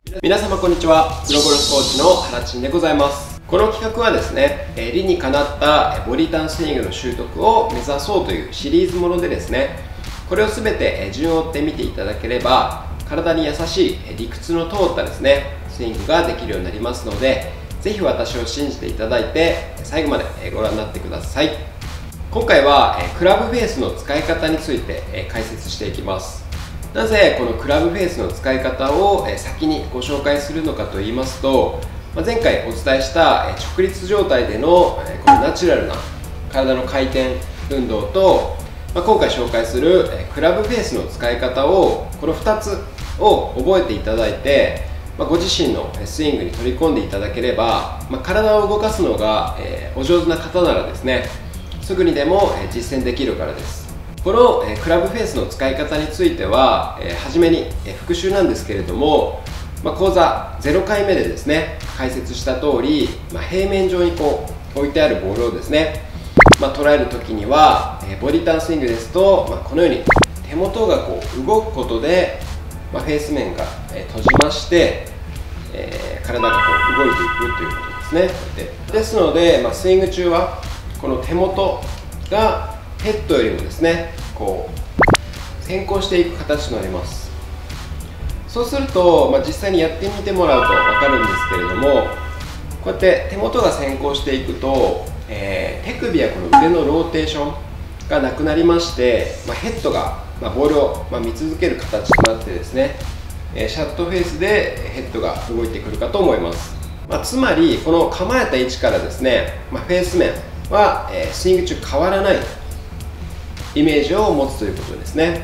皆様こんにちは。プロゴルフコーチの原陳でございます。この企画はですね、理にかなったボディターンスイングの習得を目指そうというシリーズものでですね、これを全て順を追って見ていただければ、体に優しい理屈の通ったですね、スイングができるようになりますので、ぜひ私を信じていただいて最後までご覧になってください。今回はクラブフェースの使い方について解説していきます。なぜこのクラブフェースの使い方を先にご紹介するのかと言いますと、前回お伝えした直立状態でのこのナチュラルな体の回転運動と、今回紹介するクラブフェースの使い方を、この2つを覚えていただいて、ご自身のスイングに取り込んでいただければ、体を動かすのがお上手な方ならですね、すぐにでも実践できるからです。このクラブフェースの使い方については、初めに復習なんですけれども、講座0回目でですね解説した通り、平面上にこう置いてあるボールをですね、捉えるときにはボディターンスイングですと、このように手元がこう動くことで、フェース面が閉じまして、体がこう動いていくということですね。ですので、スイング中はこの手元がヘッドよりもですねこう先行していく形となります。そうすると、実際にやってみてもらうと分かるんですけれども、こうやって手元が先行していくと、手首やこの腕のローテーションがなくなりまして、ヘッドが、ボールを、見続ける形となってですね、シャットフェースでヘッドが動いてくるかと思います。つまりこの構えた位置からですね、フェース面は、スイング中変わらないイメージを持つということですね。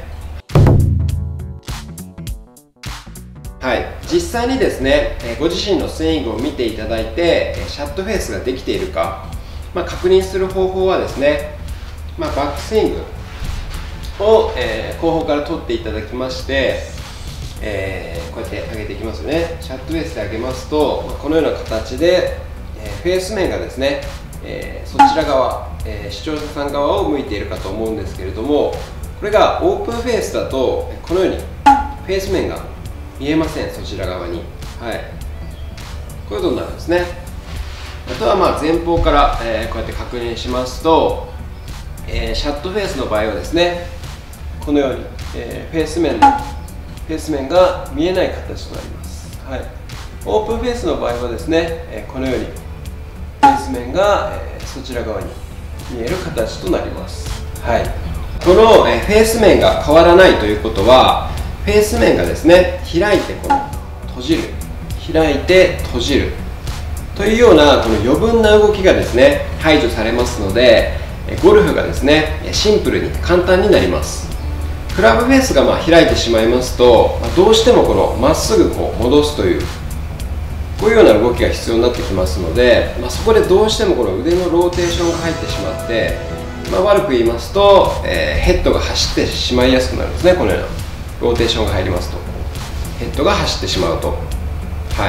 はい、実際にですね、ご自身のスイングを見ていただいて、シャットフェースができているか、確認する方法はですね、バックスイングを、後方から取っていただきまして、こうやって上げていきますよね。シャットフェースで上げますと、このような形で、フェース面がですね、そちら側、視聴者さん側を向いているかと思うんですけれども、これがオープンフェースだとこのようにフェース面が見えません。そちら側に、はい、こういうことになるんですね。あとは前方から、こうやって確認しますと、シャットフェースの場合はですね、このように、フェース面が見えない形となります。はい、オープンフェースの場合はですね、このようにフェース面が、そちら側に見える形となります。はい、この、フェース面が変わらないということは、フェース面がですね開いてこの閉じる、開いて閉じるというようなこの余分な動きがですね排除されますので、ゴルフがですねシンプルに簡単になります。クラブフェースが開いてしまいますと、どうしてもこのまっすぐこう戻すというこういうような動きが必要になってきますので、そこでどうしてもこの腕のローテーションが入ってしまって、悪く言いますと、ヘッドが走ってしまいやすくなるんですね。このようなローテーションが入りますとヘッドが走ってしまうと、はい、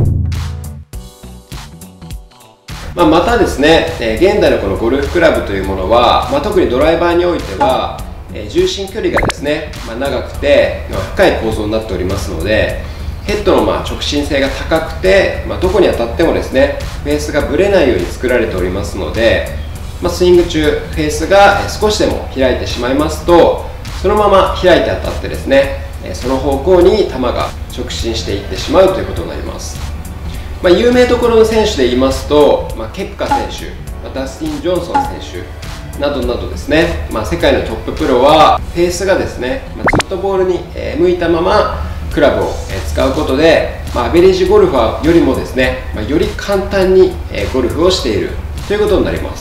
またですね、現代のこのゴルフクラブというものは、特にドライバーにおいては、重心距離がですね、長くて、深い構造になっておりますので、ヘッドの直進性が高くて、どこに当たってもですねフェースがぶれないように作られておりますので、スイング中フェースが少しでも開いてしまいますと、そのまま開いて当たってですねその方向に球が直進していってしまうということになります。有名どころの選手で言いますと、ケプカ選手、ダスティン・ジョンソン選手などなどですね、世界のトッププロはフェースがですね、ずっとボールに向いたままクラブを使うことで、アベレージゴルファーよりもですね、より簡単にゴルフをしているということになります。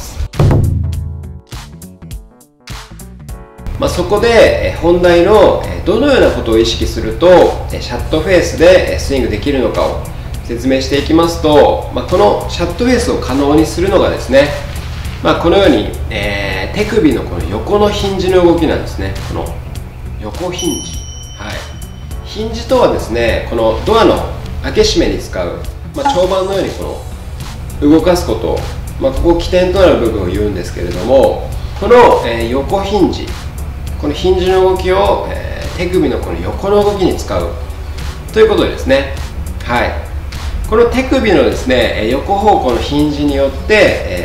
そこで本題のどのようなことを意識するとシャットフェースでスイングできるのかを説明していきますと、このシャットフェースを可能にするのがですね、このように、手首のこの横のヒンジの動きなんですね。この横ヒンジ、はい、ヒンジとはですね、このドアの開け閉めに使う、長板のようにこの動かすこと、ここ起点となる部分を言うんですけれども、この、横ヒンジ、このヒンジの動きを、手首のこの横の動きに使うということでですね、 はい、この手首のですね横方向のヒンジによって、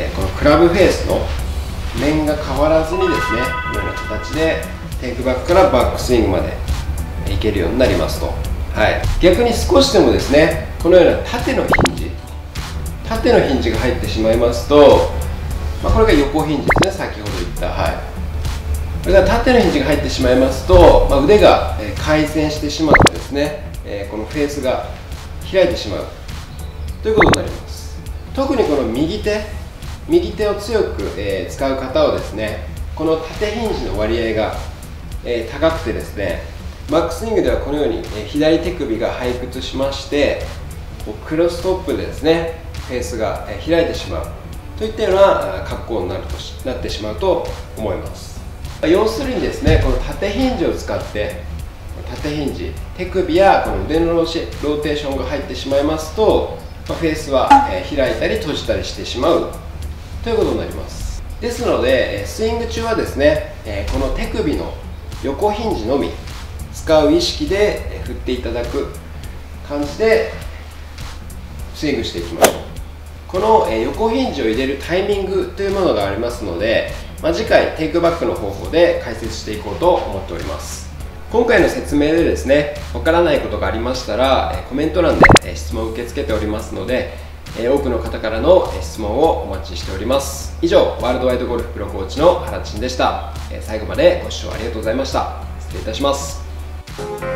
このクラブフェースの面が変わらずにですね、このような形でテイクバックからバックスイングまでいけるようになりますと、はい、逆に少しでもですねこのような縦のヒンジが入ってしまいますと、これが横ヒンジですね、先ほど言った、はい、これが縦のヒンジが入ってしまいますと、腕が回旋してしまってですね、このフェースが開いてしまうということになります。特にこの右手を強く使う方はですね、この縦ヒンジの割合が高くてですね、バックスイングではこのように左手首が背屈しまして、クロストップでですねフェースが開いてしまうといったような格好になってしまうと思います。要するにですね、この縦ヒンジを使って縦ヒンジ、手首やこの腕のローテーションが入ってしまいますと、フェースは開いたり閉じたりしてしまうということになります。ですのでスイング中はですねこの手首の横ヒンジのみ使う意識で振っていただく感じでスイングしていきましょう。この横ヒンジを入れるタイミングというものがありますので、次回テイクバックの方法で解説していこうと思っております。今回の説明でですね、わからないことがありましたらコメント欄で質問を受け付けておりますので、多くの方からの質問をお待ちしております。以上、ワールドワイドゴルフプロコーチの原陳でした。最後までご視聴ありがとうございました。失礼いたします。